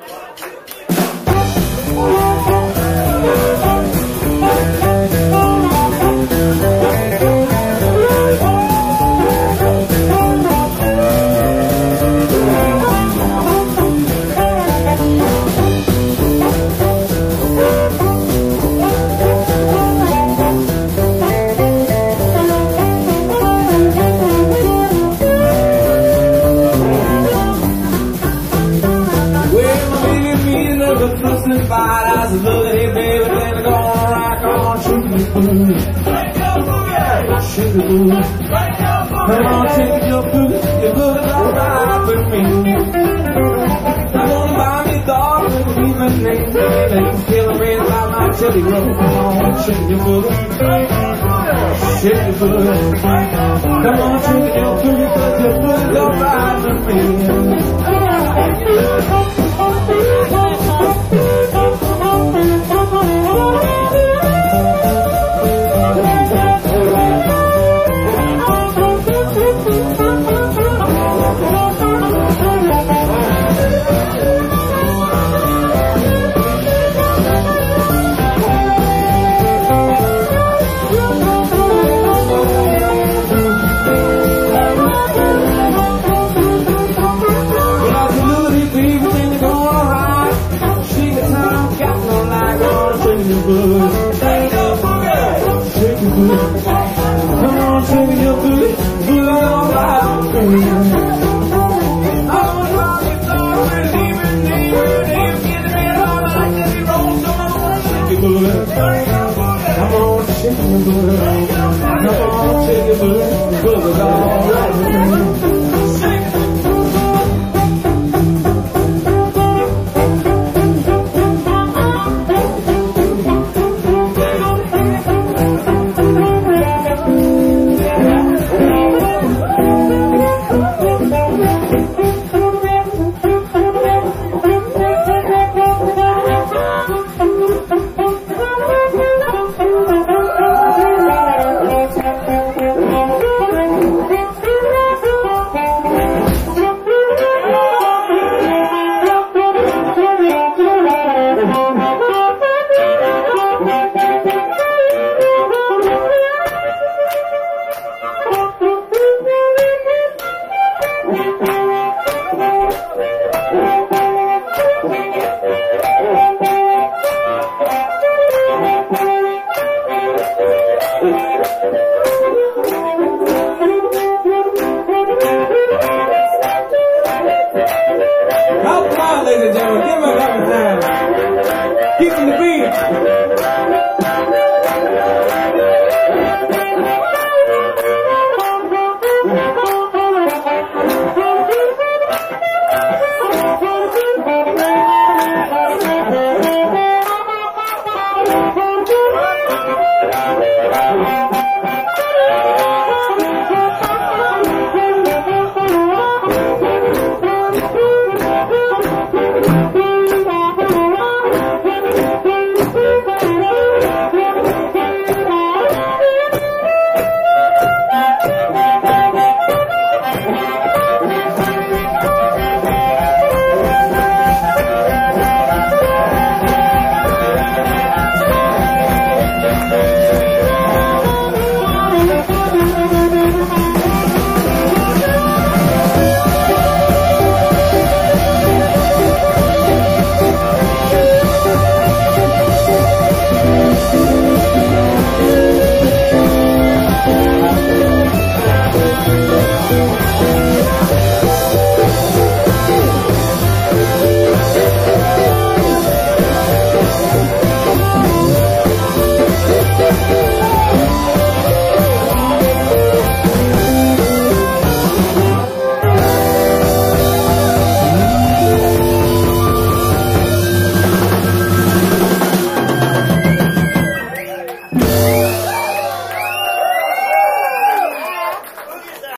I said, look at here, baby, then I'm gonna rock on, shake your booty. Shake your booty. Come on, shake your booty. Your booty's alright with me. I'm gonna buy me a dog with an even name, baby. Kill a red by my chili roll. Come on, shake your booty. Shake your booty. Come on, shake your booty, 'cause your booty's alright with me. Come on, shake your booty, booty all right with me. I'm gonna rock it, dog, and even get the man on like that he rolls. Come on, shake your booty. Come on, shake your booty. Come on, shake your booty, booty all right with me. Ladies and gentlemen, give me a time. Keep